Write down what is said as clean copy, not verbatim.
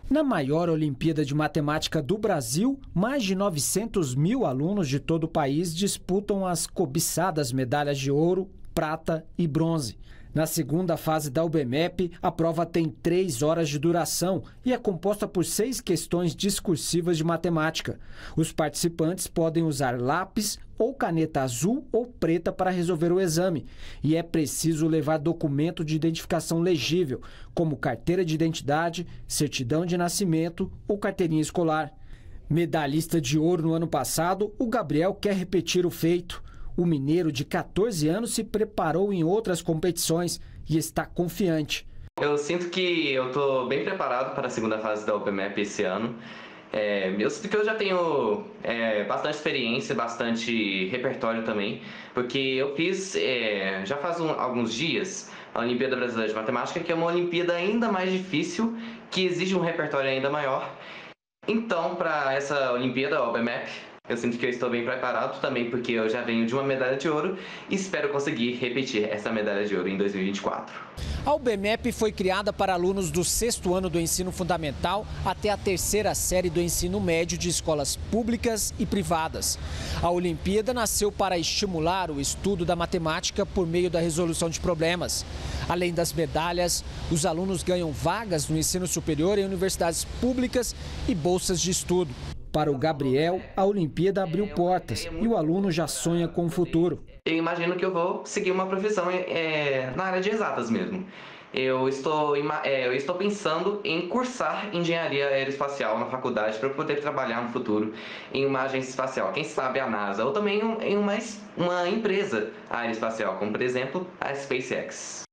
Na maior Olimpíada de Matemática do Brasil, mais de 900 mil alunos de todo o país disputam as cobiçadas medalhas de ouro, prata e bronze. Na segunda fase da UBMEP, a prova tem 3 horas de duração e é composta por 6 questões discursivas de matemática. Os participantes podem usar lápis ou caneta azul ou preta para resolver o exame. E é preciso levar documento de identificação legível, como carteira de identidade, certidão de nascimento ou carteirinha escolar. Medalhista de ouro no ano passado, o Gabriel quer repetir o feito. O mineiro de 14 anos se preparou em outras competições e está confiante. Eu sinto que eu estou bem preparado para a segunda fase da UBMEP esse ano. Eu sinto que eu já tenho bastante experiência, bastante repertório também, porque eu fiz já faz alguns dias a Olimpíada Brasileira de Matemática, que é uma Olimpíada ainda mais difícil, que exige um repertório ainda maior. Então, para essa Olimpíada, a UBMEP, eu sinto que eu estou bem preparado também, porque eu já venho de uma medalha de ouro e espero conseguir repetir essa medalha de ouro em 2024. A UBMEP foi criada para alunos do 6º ano do ensino fundamental até a 3ª série do ensino médio de escolas públicas e privadas. A Olimpíada nasceu para estimular o estudo da matemática por meio da resolução de problemas. Além das medalhas, os alunos ganham vagas no ensino superior em universidades públicas e bolsas de estudo. Para o Gabriel, a Olimpíada abriu portas e o aluno já sonha com o futuro. Eu imagino que eu vou seguir uma profissão na área de exatas mesmo. Eu estou pensando em cursar engenharia aeroespacial na faculdade para poder trabalhar no futuro em uma agência espacial, quem sabe a NASA, ou também em uma empresa aeroespacial, como por exemplo a SpaceX.